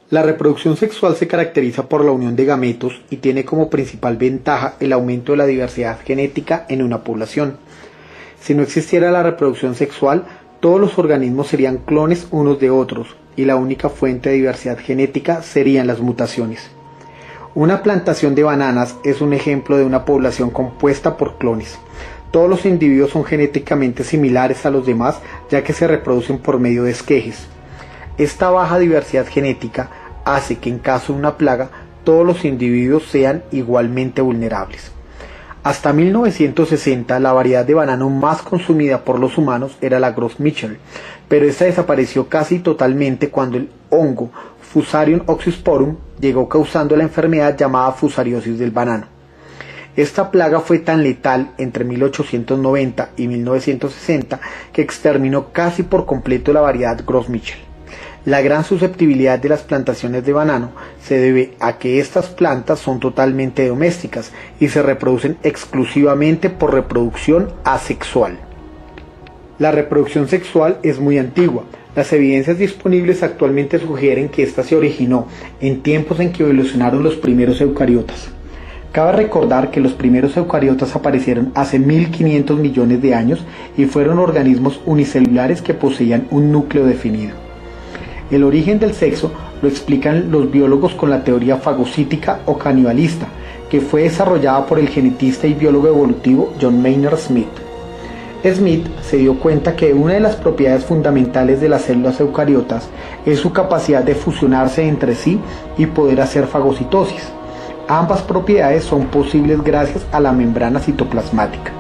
La reproducción sexual se caracteriza por la unión de gametos y tiene como principal ventaja el aumento de la diversidad genética en una población. Si no existiera la reproducción sexual, todos los organismos serían clones unos de otros y la única fuente de diversidad genética serían las mutaciones. Una plantación de bananas es un ejemplo de una población compuesta por clones. Todos los individuos son genéticamente similares a los demás, ya que se reproducen por medio de esquejes. Esta baja diversidad genética hace que en caso de una plaga todos los individuos sean igualmente vulnerables. Hasta 1960 la variedad de banano más consumida por los humanos era la Gros Michel, pero esta desapareció casi totalmente cuando el hongo Fusarium oxysporum llegó causando la enfermedad llamada fusariosis del banano. Esta plaga fue tan letal entre 1890 y 1960 que exterminó casi por completo la variedad Gros Michel. La gran susceptibilidad de las plantaciones de banano se debe a que estas plantas son totalmente domésticas y se reproducen exclusivamente por reproducción asexual. La reproducción sexual es muy antigua. Las evidencias disponibles actualmente sugieren que ésta se originó en tiempos en que evolucionaron los primeros eucariotas. Cabe recordar que los primeros eucariotas aparecieron hace 1500 millones de años y fueron organismos unicelulares que poseían un núcleo definido. El origen del sexo lo explican los biólogos con la teoría fagocítica o canibalista, que fue desarrollada por el genetista y biólogo evolutivo John Maynard Smith. Smith se dio cuenta que una de las propiedades fundamentales de las células eucariotas es su capacidad de fusionarse entre sí y poder hacer fagocitosis. Ambas propiedades son posibles gracias a la membrana citoplasmática.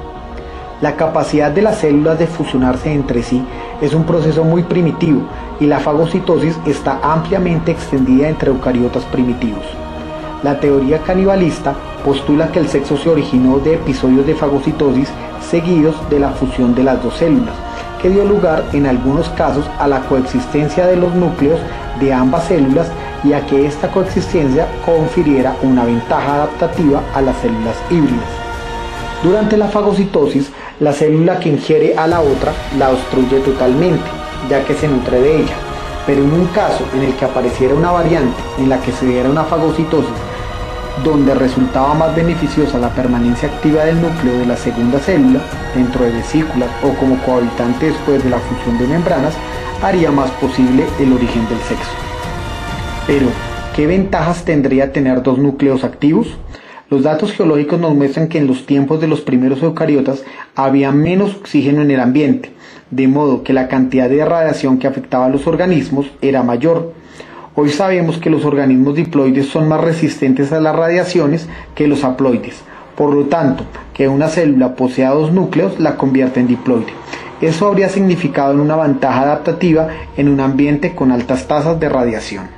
La capacidad de las células de fusionarse entre sí es un proceso muy primitivo y la fagocitosis está ampliamente extendida entre eucariotas primitivos. La teoría canibalista postula que el sexo se originó de episodios de fagocitosis seguidos de la fusión de las dos células, que dio lugar en algunos casos a la coexistencia de los núcleos de ambas células y a que esta coexistencia confiriera una ventaja adaptativa a las células híbridas. Durante la fagocitosis, la célula que ingiere a la otra la obstruye totalmente, ya que se nutre de ella, pero en un caso en el que apareciera una variante en la que se diera una fagocitosis donde resultaba más beneficiosa la permanencia activa del núcleo de la segunda célula dentro de vesículas o como cohabitante después de la fusión de membranas, haría más posible el origen del sexo. Pero, ¿qué ventajas tendría tener dos núcleos activos? Los datos geológicos nos muestran que en los tiempos de los primeros eucariotas había menos oxígeno en el ambiente, de modo que la cantidad de radiación que afectaba a los organismos era mayor. Hoy sabemos que los organismos diploides son más resistentes a las radiaciones que los haploides. Por lo tanto, que una célula posea dos núcleos la convierte en diploide. Eso habría significado una ventaja adaptativa en un ambiente con altas tasas de radiación.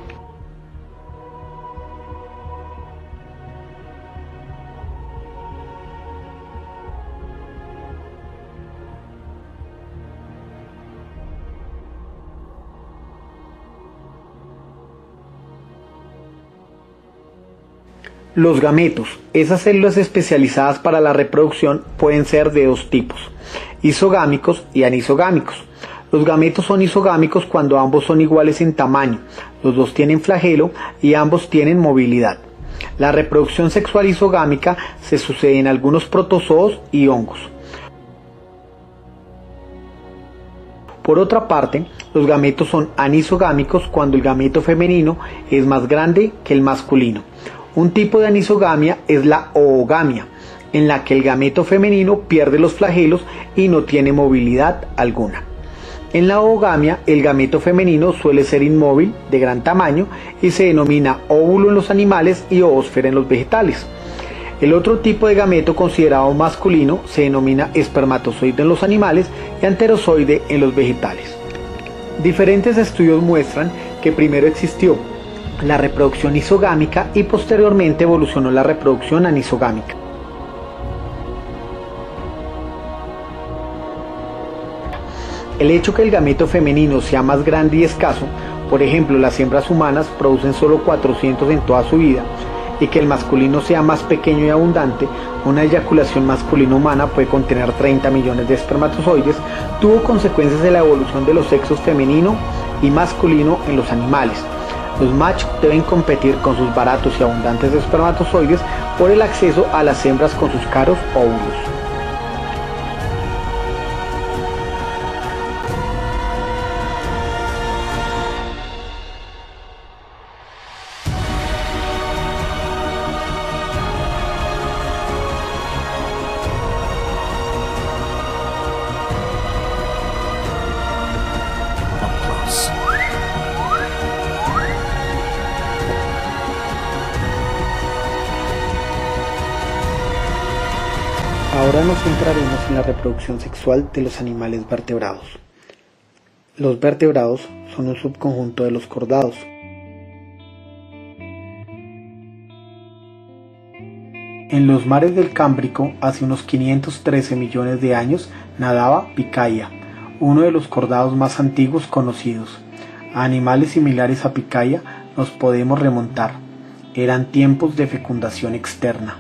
Los gametos, esas células especializadas para la reproducción, pueden ser de dos tipos, isogámicos y anisogámicos. Los gametos son isogámicos cuando ambos son iguales en tamaño, los dos tienen flagelo y ambos tienen movilidad. La reproducción sexual isogámica se sucede en algunos protozoos y hongos. Por otra parte, los gametos son anisogámicos cuando el gameto femenino es más grande que el masculino. Un tipo de anisogamia es la oogamia, en la que el gameto femenino pierde los flagelos y no tiene movilidad alguna. En la oogamia, el gameto femenino suele ser inmóvil, de gran tamaño, y se denomina óvulo en los animales y oósfera en los vegetales. El otro tipo de gameto considerado masculino se denomina espermatozoide en los animales y anterozoide en los vegetales. Diferentes estudios muestran que primero existió la reproducción isogámica y posteriormente evolucionó la reproducción anisogámica. El hecho que el gameto femenino sea más grande y escaso, por ejemplo las hembras humanas producen solo 400 en toda su vida, y que el masculino sea más pequeño y abundante, una eyaculación masculina humana puede contener 30 millones de espermatozoides, tuvo consecuencias en la evolución de los sexos femenino y masculino en los animales. Los machos deben competir con sus baratos y abundantes espermatozoides por el acceso a las hembras con sus caros óvulos. Ahora nos centraremos en la reproducción sexual de los animales vertebrados. Los vertebrados son un subconjunto de los cordados. En los mares del Cámbrico, hace unos 513 millones de años, nadaba Pikaia, uno de los cordados más antiguos conocidos. A animales similares a Pikaia nos podemos remontar. Eran tiempos de fecundación externa.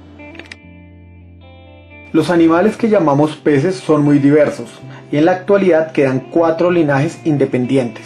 Los animales que llamamos peces son muy diversos y en la actualidad quedan 4 linajes independientes.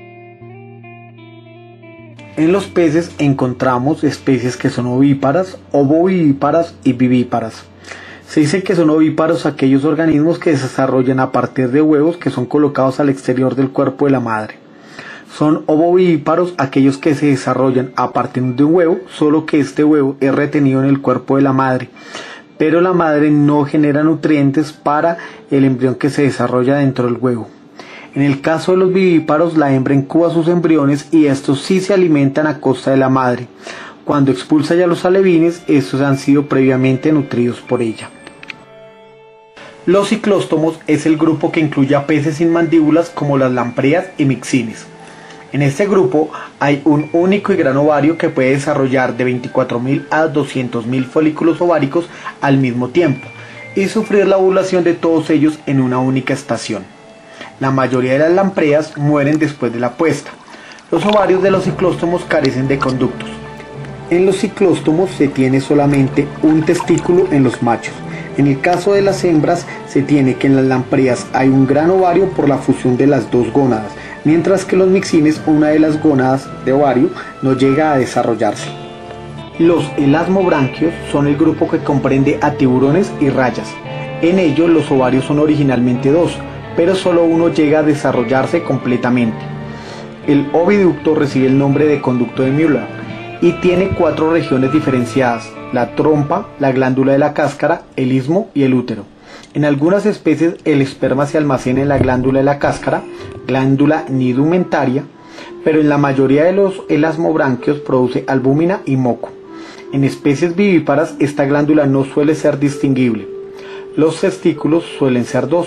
En los peces encontramos especies que son ovíparas, ovovivíparas y vivíparas. Se dice que son ovíparos aquellos organismos que se desarrollan a partir de huevos que son colocados al exterior del cuerpo de la madre. Son ovovivíparos aquellos que se desarrollan a partir de un huevo, solo que este huevo es retenido en el cuerpo de la madre, pero la madre no genera nutrientes para el embrión que se desarrolla dentro del huevo. En el caso de los vivíparos, la hembra incuba sus embriones y estos sí se alimentan a costa de la madre. Cuando expulsa ya los alevines, estos han sido previamente nutridos por ella. Los ciclóstomos es el grupo que incluye a peces sin mandíbulas como las lampreas y mixines. En este grupo hay un único y gran ovario que puede desarrollar de 24.000 a 200.000 folículos ováricos al mismo tiempo y sufrir la ovulación de todos ellos en una única estación. La mayoría de las lampreas mueren después de la puesta. Los ovarios de los ciclóstomos carecen de conductos. En los ciclóstomos se tiene solamente un testículo en los machos. En el caso de las hembras se tiene que en las lampreas hay un gran ovario por la fusión de las dos gónadas, mientras que en los mixines una de las gónadas de ovario no llega a desarrollarse. Los elasmobranquios son el grupo que comprende a tiburones y rayas. En ellos los ovarios son originalmente 2, pero solo uno llega a desarrollarse completamente. El oviducto recibe el nombre de conducto de Müller y tiene 4 regiones diferenciadas: la trompa, la glándula de la cáscara, el istmo y el útero. En algunas especies el esperma se almacena en la glándula de la cáscara, glándula nidumentaria, pero en la mayoría de los elasmobranquios produce albúmina y moco. En especies vivíparas esta glándula no suele ser distinguible. Los testículos suelen ser 2.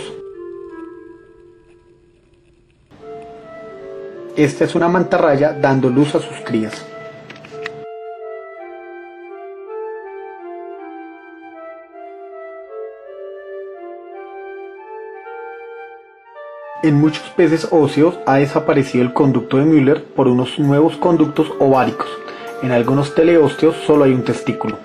Esta es una mantarraya dando luz a sus crías. En muchos peces óseos ha desaparecido el conducto de Müller por unos nuevos conductos ováricos. En algunos teleósteos solo hay un testículo.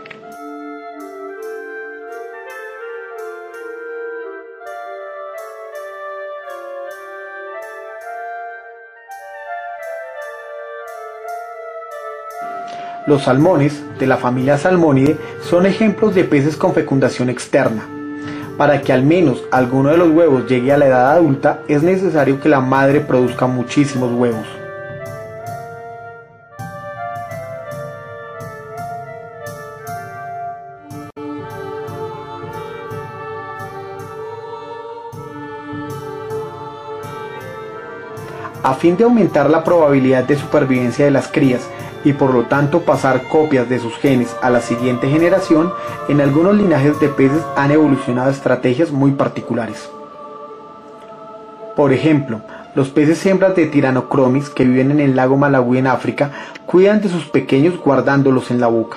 Los salmones, de la familia Salmonidae, son ejemplos de peces con fecundación externa. Para que al menos alguno de los huevos llegue a la edad adulta, es necesario que la madre produzca muchísimos huevos. A fin de aumentar la probabilidad de supervivencia de las crías y por lo tanto pasar copias de sus genes a la siguiente generación, en algunos linajes de peces han evolucionado estrategias muy particulares. Por ejemplo, los peces hembras de Tyrannochromis que viven en el lago Malawi en África cuidan de sus pequeños guardándolos en la boca.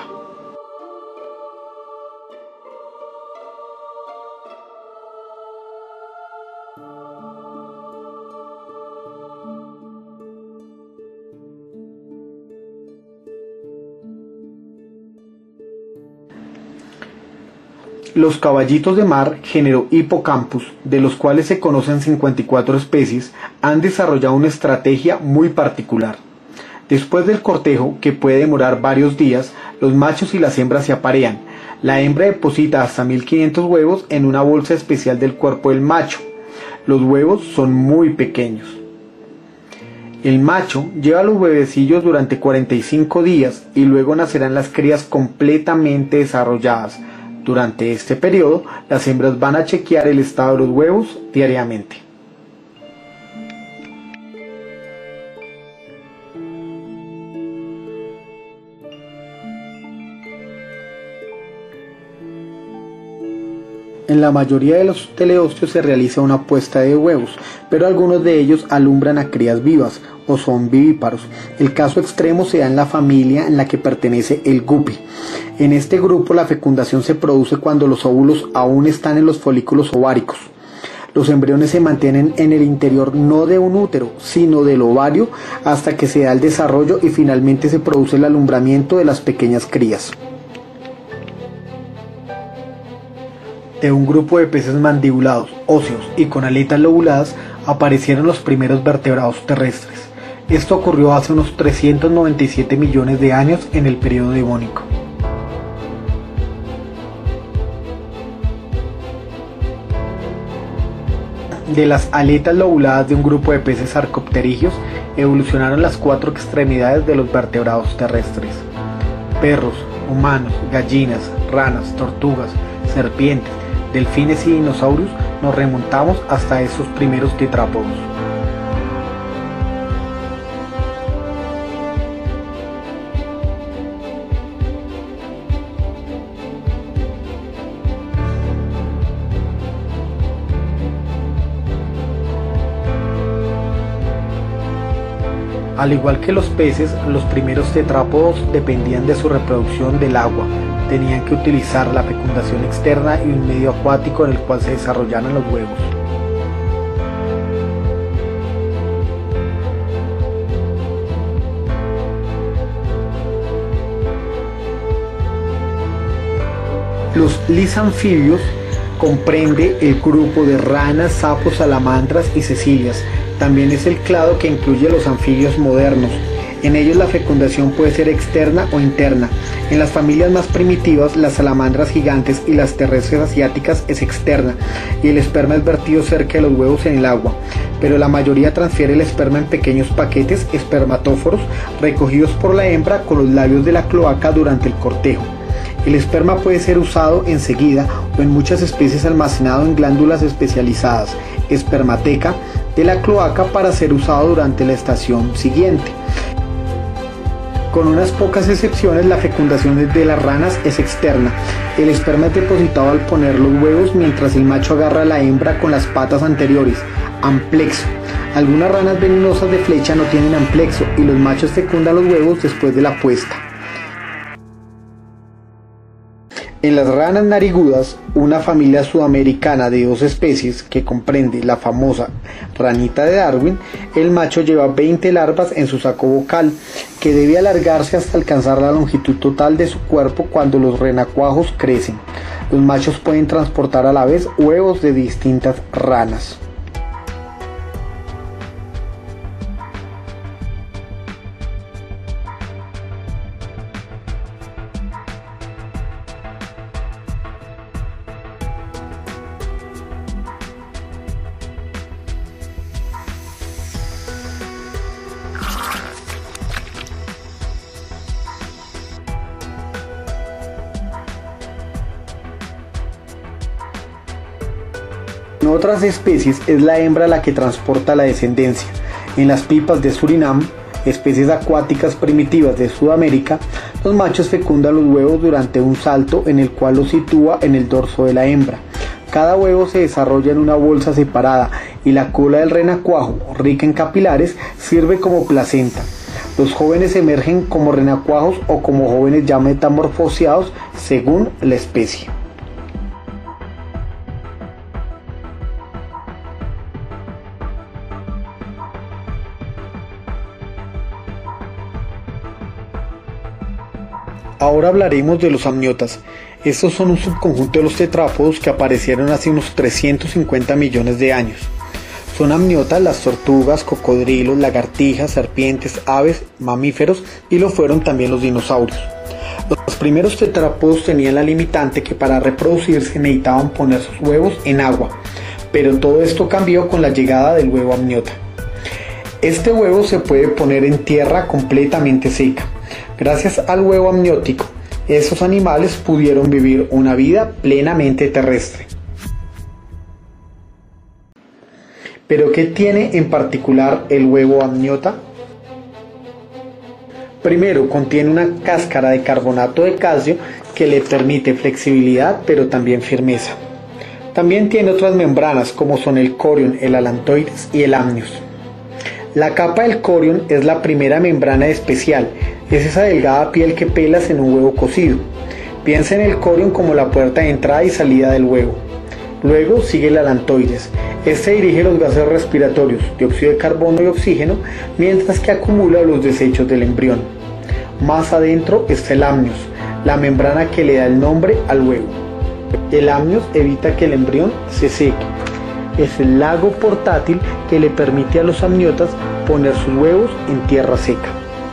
Los caballitos de mar, género Hippocampus, de los cuales se conocen 54 especies, han desarrollado una estrategia muy particular. Después del cortejo, que puede demorar varios días, los machos y las hembras se aparean. La hembra deposita hasta 1500 huevos en una bolsa especial del cuerpo del macho. Los huevos son muy pequeños. El macho lleva los huevecillos durante 45 días y luego nacerán las crías completamente desarrolladas. Durante este periodo, las hembras van a chequear el estado de los huevos diariamente. En la mayoría de los teleostios se realiza una puesta de huevos, pero algunos de ellos alumbran a crías vivas o son vivíparos. El caso extremo se da en la familia en la que pertenece el guppy. En este grupo la fecundación se produce cuando los óvulos aún están en los folículos ováricos. Los embriones se mantienen en el interior no de un útero, sino del ovario hasta que se da el desarrollo y finalmente se produce el alumbramiento de las pequeñas crías. De un grupo de peces mandibulados, óseos y con aletas lobuladas aparecieron los primeros vertebrados terrestres. Esto ocurrió hace unos 397 millones de años en el período devónico. De las aletas lobuladas de un grupo de peces arcopterígeos evolucionaron las 4 extremidades de los vertebrados terrestres. Perros, humanos, gallinas, ranas, tortugas, serpientes, delfines y dinosaurios, nos remontamos hasta esos primeros tetrápodos. Al igual que los peces, los primeros tetrápodos dependían de su reproducción del agua. Tenían que utilizar la fecundación externa y un medio acuático en el cual se desarrollaran los huevos. Los lisanfibios comprende el grupo de ranas, sapos, salamandras y cecilias. También es el clado que incluye los anfibios modernos. En ellos la fecundación puede ser externa o interna. En las familias más primitivas, las salamandras gigantes y las terrestres asiáticas es externa y el esperma es vertido cerca de los huevos en el agua, pero la mayoría transfiere el esperma en pequeños paquetes espermatóforos recogidos por la hembra con los labios de la cloaca durante el cortejo. El esperma puede ser usado enseguida o en muchas especies almacenado en glándulas especializadas, espermateca, de la cloaca para ser usado durante la estación siguiente. Con unas pocas excepciones, la fecundación de las ranas es externa. El esperma es depositado al poner los huevos mientras el macho agarra a la hembra con las patas anteriores, amplexo. Algunas ranas venenosas de flecha no tienen amplexo y los machos fecundan los huevos después de la puesta. En las ranas narigudas, una familia sudamericana de 2 especies que comprende la famosa ranita de Darwin, el macho lleva 20 larvas en su saco vocal, que debe alargarse hasta alcanzar la longitud total de su cuerpo cuando los renacuajos crecen. Los machos pueden transportar a la vez huevos de distintas ranas. En otras especies es la hembra la que transporta la descendencia. En las pipas de Surinam, especies acuáticas primitivas de Sudamérica, los machos fecundan los huevos durante un salto en el cual los sitúa en el dorso de la hembra. Cada huevo se desarrolla en una bolsa separada y la cola del renacuajo, rica en capilares, sirve como placenta. Los jóvenes emergen como renacuajos o como jóvenes ya metamorfoseados según la especie. Ahora hablaremos de los amniotas. Estos son un subconjunto de los tetrápodos que aparecieron hace unos 350 millones de años. Son amniotas las tortugas, cocodrilos, lagartijas, serpientes, aves, mamíferos y lo fueron también los dinosaurios. Los primeros tetrápodos tenían la limitante que para reproducirse necesitaban poner sus huevos en agua, pero todo esto cambió con la llegada del huevo amniota. Este huevo se puede poner en tierra completamente seca. Gracias al huevo amniótico, esos animales pudieron vivir una vida plenamente terrestre. ¿Pero qué tiene en particular el huevo amniota? Primero, contiene una cáscara de carbonato de calcio que le permite flexibilidad pero también firmeza. También tiene otras membranas como son el corion, el alantoides y el amnios. La capa del corion es la primera membrana especial, es esa delgada piel que pelas en un huevo cocido. Piensa en el corion como la puerta de entrada y salida del huevo. Luego sigue el alantoides. Este dirige los gases respiratorios, dióxido de carbono y oxígeno, mientras que acumula los desechos del embrión. Más adentro está el amnios, la membrana que le da el nombre al huevo. El amnios evita que el embrión se seque. Es el lago portátil que le permite a los amniotas poner sus huevos en tierra seca.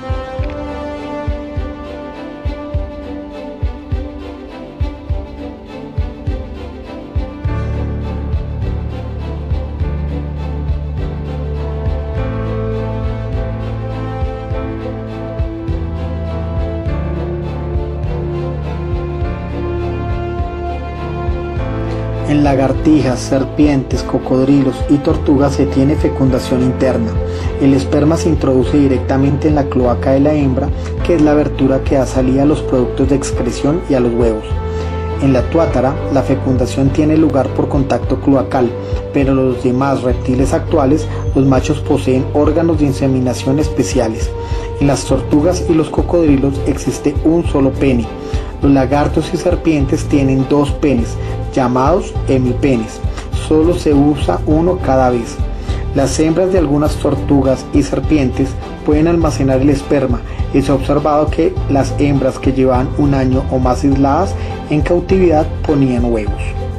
En lagartijas, serpientes, cocodrilos y tortugas se tiene fecundación interna. El esperma se introduce directamente en la cloaca de la hembra, que es la abertura que da salida a los productos de excreción y a los huevos. En la tuátara, la fecundación tiene lugar por contacto cloacal, pero en los demás reptiles actuales, los machos poseen órganos de inseminación especiales. En las tortugas y los cocodrilos existe un solo pene. Los lagartos y serpientes tienen dos penes, llamados hemipenes. Solo se usa uno cada vez. Las hembras de algunas tortugas y serpientes pueden almacenar el esperma y se ha observado que las hembras que llevaban un año o más aisladas en cautividad ponían huevos.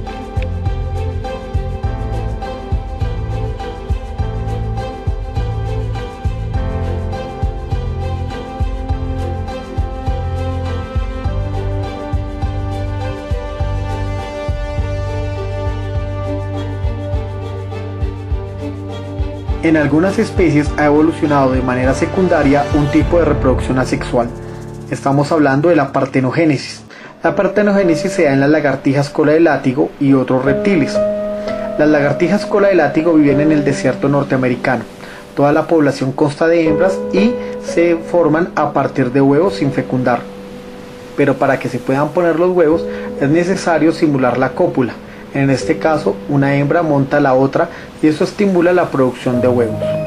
En algunas especies ha evolucionado de manera secundaria un tipo de reproducción asexual. Estamos hablando de la partenogénesis. La partenogénesis se da en las lagartijas cola de látigo y otros reptiles. Las lagartijas cola de látigo viven en el desierto norteamericano. Toda la población consta de hembras y se forman a partir de huevos sin fecundar. Pero para que se puedan poner los huevos es necesario simular la cópula. En este caso, una hembra monta a la otra y eso estimula la producción de huevos.